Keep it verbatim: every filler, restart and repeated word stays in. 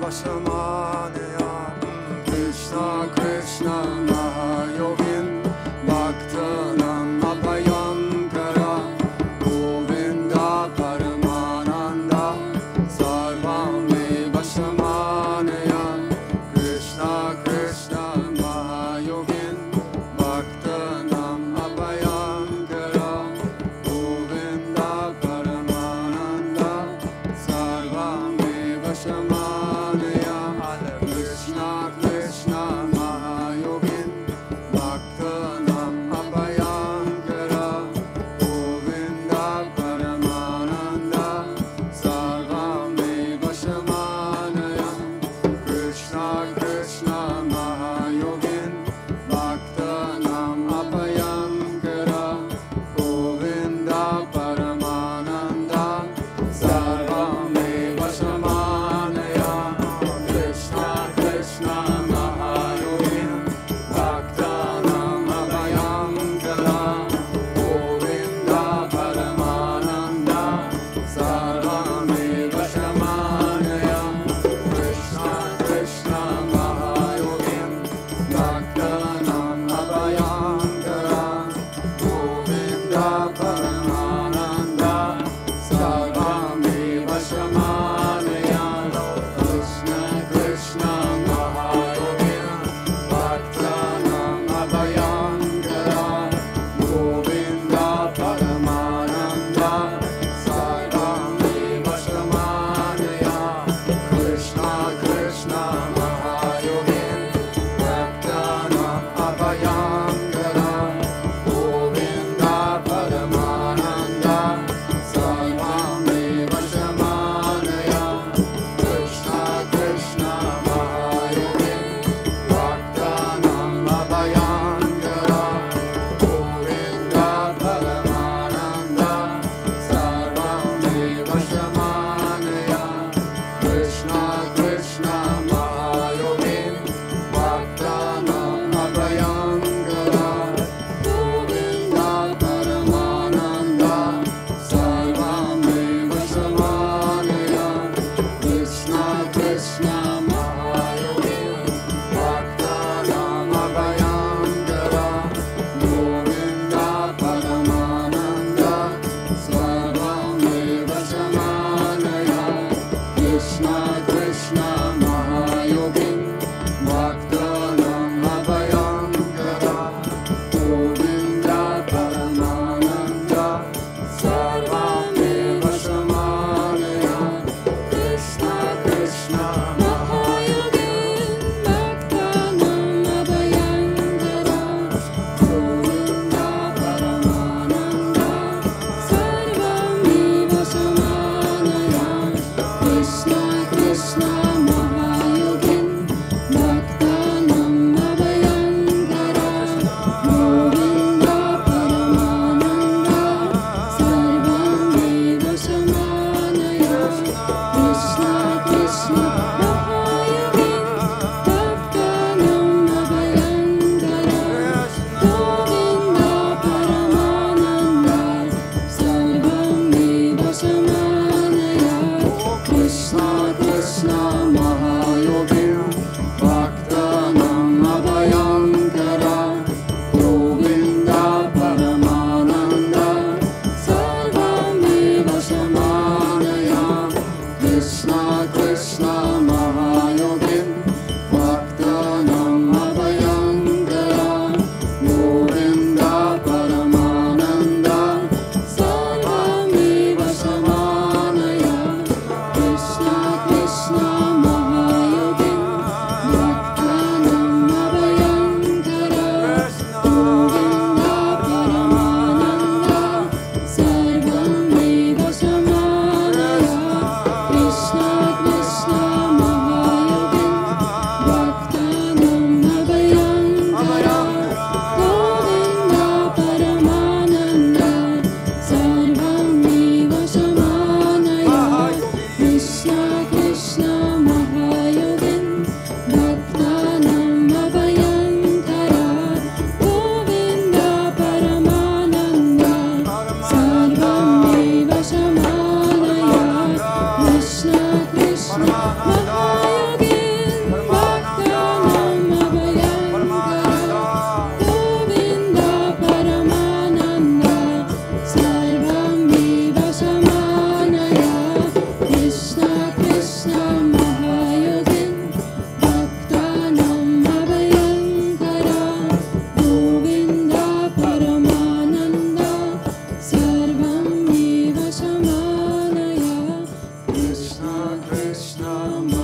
Vashamanaya. Krishna Krishna Mahayogin Bhaktanam Abhayankara Govinda Paramananda Sarvame Vashamanaya. Krishna Krishna Mahayogin Bhaktanam Abhayankara Govinda Paramananda Sarvame Vashamanaya. Krishna Krishna Mahayogin Bhaktanam Abhayankara Govinda Paramananda Sarvame Vashamanaya. Krishna Krishna Mahayogin Bhaktanam Abhayankara Govinda Paramananda Sarvame Vashamanaya. Krishna Krishna Mahayogin Bhaktanam Abhayankara Govinda Paramananda Sarvame Vashamanaya. Krishna Krishna Mahayogin Bhaktanam Abhayankara Govinda Paramananda Sarvame Vashamanaya. Krishna Krishna Mahayogin Bhaktanam Abhayankara Govinda Paramananda Sarvame Vashamanaya. Krishna Krishna Mahayogin Bhaktanam Abhayankara Govinda Paramananda Sarvame Vashamanaya. Krishna Krishna Mahayogin Bhaktanam Abhayankara Govinda Paramananda Sarvame Vashamanaya. Krishna Krishna Mahayogin Bhaktanam Abhayankara Govinda Paramananda Sarvame Vashamanaya. Krishna Krishna Mahayogin Bhaktanam Abhayankara Govinda Paramananda Sarvame Vashamanaya. Krishna Krishna Mahayogin Bhaktanam Abhayankara Govinda Paramananda Sarvame Vashamanaya. Krishna Krishna Mahayogin Bhaktanam Abhayankara Govinda Paramananda Sarvame Vashamanaya. Krishna Krishna Mahayogin Bhaktanam Abhayankara Govinda Paramananda Sarvame Vashamanaya. Krishna Krishna Mahayogin Bhaktanam Abhayankara Govinda Paramananda Sarvame Vashamanaya. Krishna Krishna Mahayogin Bhaktanam Abhayankara Govinda Paramananda Sarvame Vashamanaya. Krishna Krishna Mahayogin Bhaktanam Abhayankara Govinda Paramananda Sarvame Vashamanaya. Krishna Krishna Mahayogin Bhaktanam Abhayankara Govinda Paramananda Sarvame Vashamanaya. Krishna Krishna Mahayogin Bhaktanam Abhayankara Govinda Paramananda Sarvame Vashamanaya. Krishna Krishna Mahayogin Bhaktanam Abhayankara Govinda Paramananda Sarvame Vashamanaya. Krishna Krishna Mahayogin Krishna Mahayogin Bhaktanam Abhayankara Govinda Paramananda Sarvam Eva Shamanaya Krishna Krishna